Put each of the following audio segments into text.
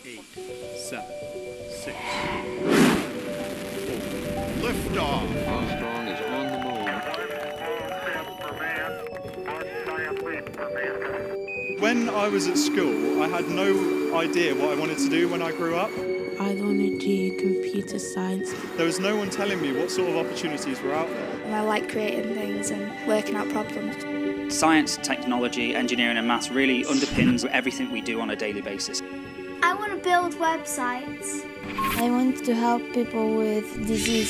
8, 7, 6, 5, 4. Liftoff. Armstrong is on the moon. When I was at school, I had no idea what I wanted to do when I grew up. I want to do computer science. There was no one telling me what sort of opportunities were out there. And I like creating things and working out problems. Science, technology, engineering and maths really underpins everything we do on a daily basis. I want to build websites. I want to help people with disease.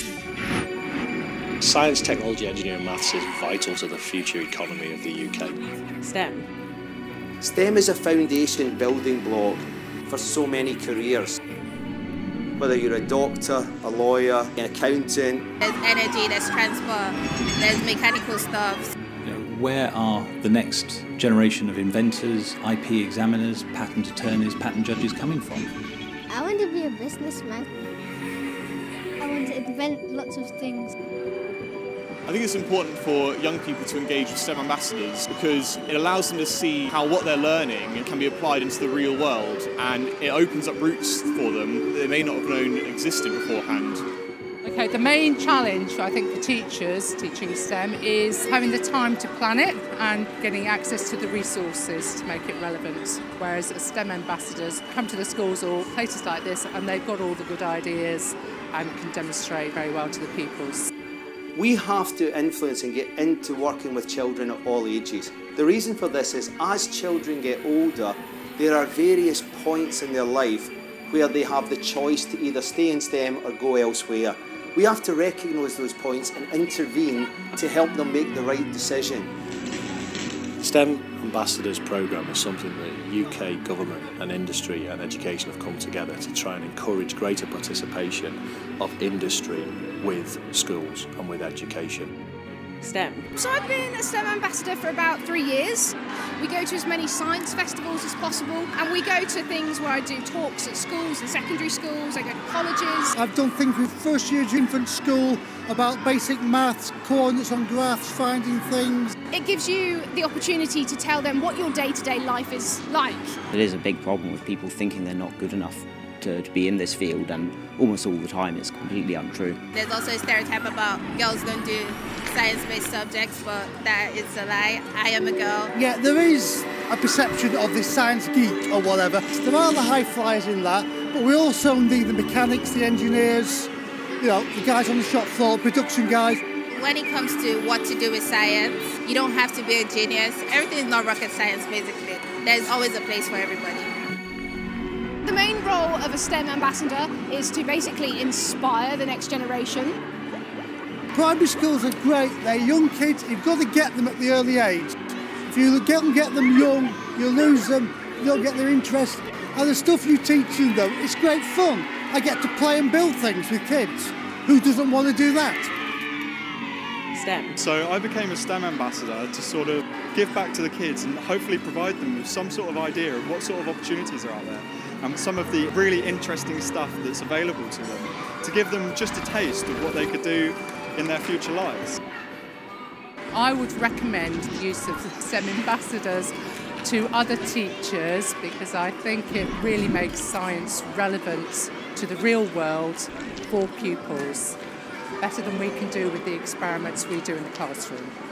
Science, technology, engineering and maths is vital to the future economy of the UK. STEM. STEM is a foundation building block for so many careers. Whether you're a doctor, a lawyer, an accountant. There's energy, there's transport, there's mechanical stuff. Where are the next generation of inventors, IP examiners, patent attorneys, patent judges coming from? I want to be a businessman. I want to invent lots of things. I think it's important for young people to engage with STEM ambassadors because it allows them to see how what they're learning can be applied into the real world, and it opens up routes for them that they may not have known existed beforehand. Okay, the main challenge I think for teachers teaching STEM is having the time to plan it and getting access to the resources to make it relevant. Whereas STEM ambassadors come to the schools or places like this and they've got all the good ideas and can demonstrate very well to the pupils. We have to influence and get into working with children at all ages. The reason for this is as children get older, there are various points in their life where they have the choice to either stay in STEM or go elsewhere. We have to recognise those points and intervene to help them make the right decision. STEM Ambassadors programme is something that UK government and industry and education have come together to try and encourage greater participation of industry with schools and with education. STEM. So I've been a STEM ambassador for about 3 years. We go to as many science festivals as possible, and we go to things where I do talks at schools and secondary schools, I go to colleges. I've done things with first year infant school about basic maths, coordinates on graphs, finding things. It gives you the opportunity to tell them what your day-to-day life is like. There is a big problem with people thinking they're not good enough to be in this field, and almost all the time it's completely untrue. There's also a stereotype about girls don't do science-based subjects, but that is a lie. I am a girl. Yeah, there is a perception of this science geek or whatever. There are the high flyers in that, but we also need the mechanics, the engineers, you know, the guys on the shop floor, production guys. When it comes to what to do with science, you don't have to be a genius. Everything is not rocket science, basically. There's always a place for everybody. The main role of a STEM ambassador is to basically inspire the next generation. Primary schools are great, they're young kids, you've got to get them at the early age. If you get them young, you lose them, you don't get their interest. And the stuff you teach them though, it's great fun. I get to play and build things with kids. Who doesn't want to do that? STEM. So I became a STEM ambassador to sort of give back to the kids and hopefully provide them with some sort of idea of what sort of opportunities are out there and some of the really interesting stuff that's available to them, to give them just a taste of what they could do in their future lives. I would recommend the use of STEM ambassadors to other teachers because I think it really makes science relevant to the real world for pupils, better than we can do with the experiments we do in the classroom.